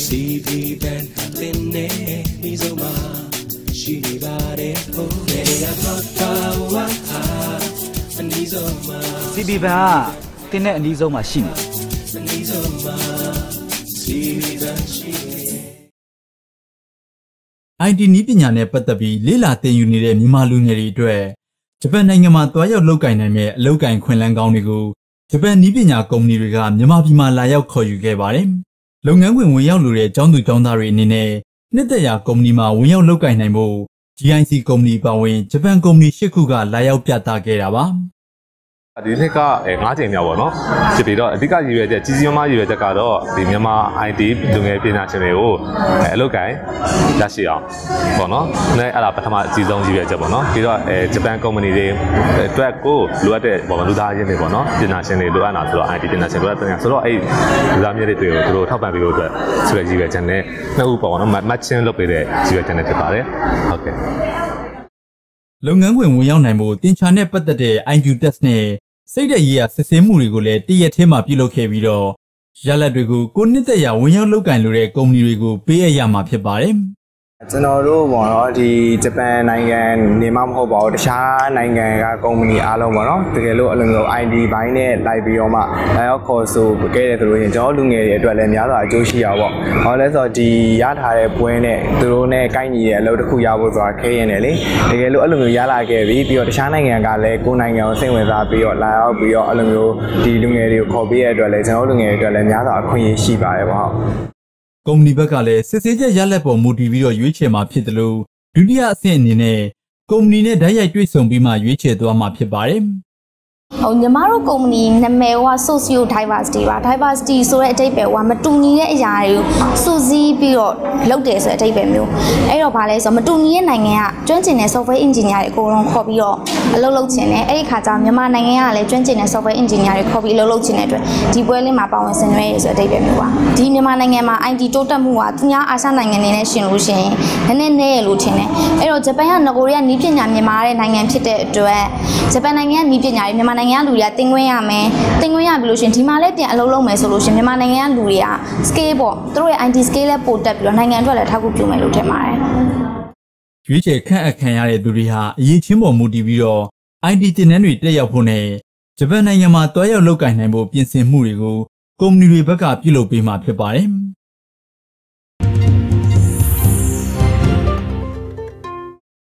CV band hatinne nizoma shini bare ho nega thaka wa nizoma CV band tinne nizoma shini nizoma CV band shini IT နည်းပညာနဲ့ပတ်သက်ပြီးလေ့လာသင်ယူနေတဲ့မြန်မာလူငယ်တွေအတွက်ဂျပန်နိုင်ငံမှာတွားရောက်လုပ်ကိုင်နိုင်တဲ့အလုပ်ကိုင်ခွင့်လန်းကောင်းတွေကိုဂျပန်နည်းပညာကုမ္ပဏီတွေကမြန်မာပြည်မှာလာရောက်ခေါ်ယူခဲ့ပါတယ်။လုပ်ငန်းခွင်ဝင်ရောက်လိုတဲ့ကျောင်းသူကျောင်းသားတွေအနေနဲ့နှစ်သက်ရာကုမ္ပဏီမှာဝင်ရောက်လုပ်ကိုင်နိုင်ဖို့ GIC ကုမ္ပဏီပါဝင်ဂျပန်ကုမ္ပဏီ၈ခုကလာရောက်ပြသခဲ့တာပါ။ဒီနှစ်က9ချိန်မြောက်ပေါ့နော်ဖြစ်ပြီးတော့အဓိကရည်ရွယ်ချက်ကြီးကြီးမားမားရည်ရွယ်ချက်ကတော့ဒီမြန်မာ IT လူငယ်ပညာရှင်တွေကိုအလုပ်ကိုင်ရရှိအောင်ပေါ့နော်နဲ့အဲ့ဒါပထမအကြီးဆုံးရည်ရွယ်ချက်ပေါ့နော်ပြီးတော့ဂျပန်ကုမ္ပဏီတွေအတွက်ကိုလိုအပ်တဲ့ပေါ့လူသားချင်းတွေပေါ့နော်ပညာရှင်တွေလိုအပ်တာဆိုတော့ IT ပညာရှင်လိုအပ်တဲ့ဆိုတော့အဲ့လူသားမျိုးတွေကိုသူတို့ထောက်ပံ့ပေးဖို့အတွက်ဆိုတဲ့ရည်ရွယ်ချက်နဲ့နှစ်ဦးပေါ့နော်မတ်ချင်းလုပ်ပေးတဲ့ရည်ရွယ်ချက်နဲ့ဖြစ်ပါတယ်ဟုတ်ကဲ့လုပ်ငန်းခွင်ဝင်ရောက်နိုင်ဖို့တင်ချာနဲ့ပတ်သက်တဲ့ IQ test နဲ့စိတ်ဓာတ်ရေးရာစစ်ဆေးမှုတွေကိုလည်းတရက်ထဲမှာပြုလုပ်ခဲ့ပြီးတော့ရလဒ်တွေကိုကိုနှစ်သက်ရာဝင်ရောက်လုပ်ကိုင်လိုတဲ့ကုမ္ပဏီတွေကိုပေးအပ်ရမှာဖြစ်ပါတယ်။ကျွန်တော်တို့ပေါ့နော်ဒီဂျပန်နိုင်ငံနေမှာမဟုတ်ပါဘူးတခြားနိုင်ငံကကုမ္ပဏီအားလုံးပေါ့နော်တကယ်လို့အလုံးစုံ ID ဘိုင်းနဲ့လိုက်ပြီးတော့မှလာရောက်ခေါ်ဆိုခဲ့တဲ့သူတို့ရင်ကျွန်တော်လူငယ်တွေအတွက်လည်းများစွာအကျိုးရှိရပါပေါ့။ဟောလဲဆိုတော့ဒီရထားတဲ့ပွဲနဲ့သူတို့နဲ့ကိုက်ညီတဲ့အလုပ်တစ်ခုရဖို့ဆိုတာခဲရင်လေတကယ်လို့အလုံးမျိုးရလာခဲ့ပြီးတော့တခြားနိုင်ငံကလည်းကိုယ်နိုင်ငံကိုစိတ်ဝင်စားပြီးတော့လာရောက်ပြီးတော့အလုံးမျိုးဒီလူငယ်တွေကိုခေါ်ပေးရတဲ့အတွက်လည်းကျွန်တော်လူငယ်တွေအတွက်လည်းများစွာအခွင့်အရေးရှိပါတယ်ပေါ့။ကုမ္ပဏီဘက်ကလည်းစစ်ဆေးချက်ရလဒ်ပေါ်မူတည်ပြီးတော့ရွေးချယ်မှာဖြစ်တယ်လို့ဒုတိယအဆင့်အနေနဲ့ကုမ္ပဏီနဲ့ဓာတ်ရိုက်တွေ့ဆုံပြီးမှရွေးချယ်သွားမှာဖြစ်ပါတယ်။ညီမတို့ကုမ္ပဏီနာမည်က Socio Diversity ပါ Diversity ဆိုတဲ့အဓိပ္ပာယ်ကမတူညီတဲ့အရာတွေကိုစုစည်းပြီးတော့လုပ်တယ်ဆိုတဲ့အဓိပ္ပာယ်မျိုးအဲ့တော့ဗာလဲဆိုမတူညီတဲ့နိုင်ငံကကျွမ်းကျင်တဲ့ software engineer တွေအကုန်လုံးခေါ်ပြီးတော့အလုပ်လုပ်ချင်တယ်အဲ့ဒီခါကျမြန်မာနိုင်ငံကလည်းကျွမ်းကျင်တဲ့ software engineer တွေခေါ်ပြီးအလုပ်လုပ်ချင်တဲ့အတွက်ဒီပွဲလေးမှာပါဝင်ဆင်နွှဲရဆိုတဲ့အဓိပ္ပာယ်မျိုးပါဒီမြန်မာနိုင်ငံမှာ IT တိုးတက်မှုကသူများအာရှနိုင်ငံတွေနဲ့ရှင်လို့ရှိရင်နည်းနည်းရလို့ထင်တယ်အဲ့တော့ဂျပန်ကငကိုရီးယားနီးပညာမြန်မာတဲ့နိုင်ငံဖြစ်တဲ့အတွက်ဂျပန်နိုင်ငံကနီးပညာတွေမြန်မာနိုင်ငံကလူတွေကတင်ခွင့်ရမယ်တင်ခွင့်ရပြီလို့ရှင်ဒီမှာလည်းပြန်အလုပ်လုပ်မယ်ဆိုလို့ရှင်မြန်မာနိုင်ငံကလူတွေက scale ပေါ့သူတို့ရဲ့ IT scale လည်းပိုတက်ပြီးတော့နိုင်ငံအတွက်လည်းထောက်ကူပြုမယ်လို့ထင်ပါတယ်ရွေးချယ်ခန့်အပ်ခံရတဲ့သူတွေဟာအရေးချင်းပေါ်မူတည်ပြီးတော့ IT သင်တန်းတွေတက်ရောက်ဖို့နဲ့ဂျပန်နိုင်ငံမှာတွားရောက်လုပ်ကိုင်နိုင်ဖို့ပြင်ဆင်မှုတွေကိုကုမ္ပဏီတွေဘက်ကပြုလုပ်ပေးမှာဖြစ်ပါတယ်